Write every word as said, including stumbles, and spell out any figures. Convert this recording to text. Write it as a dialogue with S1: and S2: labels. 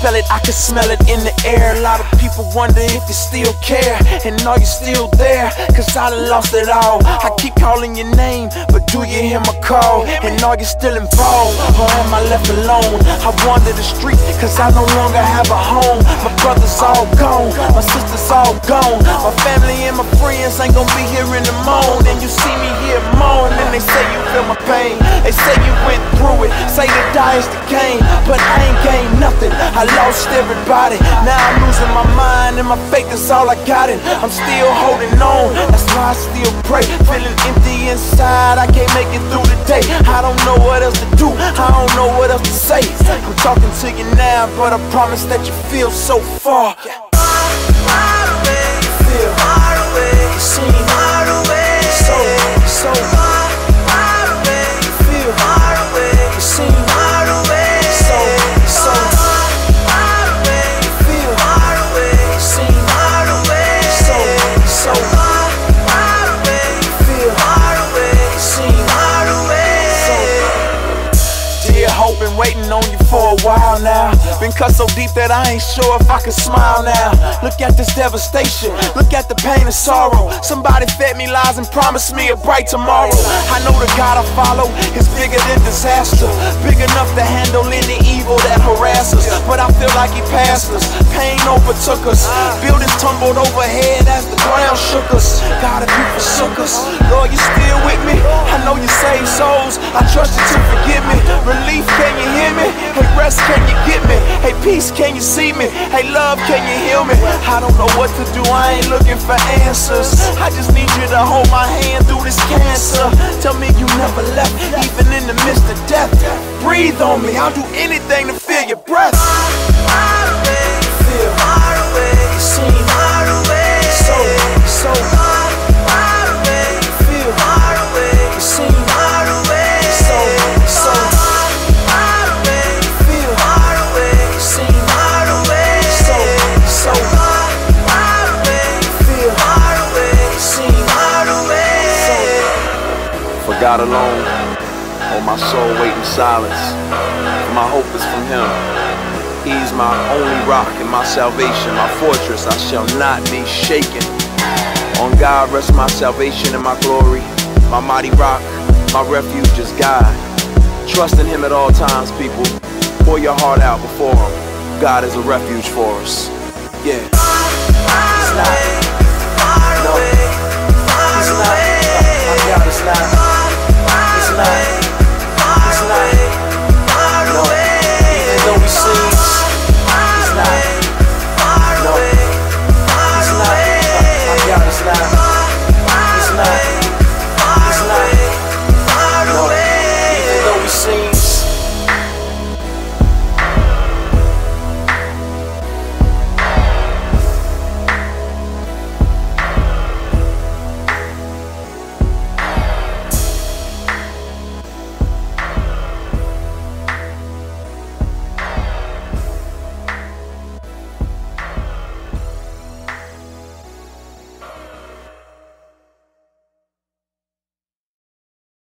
S1: spell it, I can smell it in the air. A lot of people wonder if you still care, and are you still there? Cause I done lost it all. I keep calling your name, but do you hear my call? And are you still involved, or am I left alone? I wander the streets, cause I no longer have a home. My brothers all gone, my sisters all gone. My family and my friends ain't gonna be here in the morning. And you see me here moaning, and they say you feel my pain. They say you went through it, say to die is the game. But I ain't gained nothing, I lost everybody. Now I'm losing my mind, and my faith is all I got it. I'm still holding on, that's why I still pray. Feeling empty inside, I can't make it through the day. I don't know what else to do, I don't know what else to say. I'm talking to you now, but I promise that you feel so far.
S2: Far away,
S1: Feel
S2: far away,
S1: seen
S2: far away,
S1: so, so
S2: far, far away,
S1: feel
S2: far away,
S1: seen
S2: far away,
S1: so, so
S2: far away,
S1: feel
S2: far away,
S1: seen
S2: far away,
S1: so, so
S2: far, far away,
S1: feel
S2: far away,
S1: seen
S2: far away.
S1: Dear hope, been waiting on you for a while now. Been cut so deep that I ain't sure if I can smile now. Look at this devastation, look at the pain and sorrow. Somebody fed me lies and promised me a bright tomorrow. I know the God I follow is bigger than disaster, big enough to handle any evil that harasses us. But I feel like he passed us, pain overtook us. Buildings tumbled overhead as the ground shook us. God, if you forsook us, Lord, you still with me. I know you save souls, I trust you to forgive me. Relief, can you hear me? Hey, rest, can you get me? Hey, peace, can you see me? Hey, love, can you heal me? I don't know what to do, I ain't looking for answers. I just need you to hold my hand through this cancer. Tell me you never left, even in the midst of death. Breathe on me, I'll do anything to feel your breath.
S2: Far away,
S1: Feel
S2: far away,
S1: seen
S2: far away,
S1: so, so
S2: far, far away,
S1: feel
S2: far away,
S1: seen
S2: far away,
S1: so, so
S2: far away,
S1: feel
S2: far away,
S1: seen
S2: far away,
S1: so, so
S2: far, far away,
S1: feel
S2: far away,
S1: seen
S2: far away.
S3: For God alone, oh my soul wait in silence, for my hope is from him. He's my only rock and my salvation, my fortress, I shall not be shaken. On God rests my salvation and my glory, my mighty rock, my refuge is God. Trust in him at all times, people. Pour your heart out before him. God is a refuge for us. Yeah.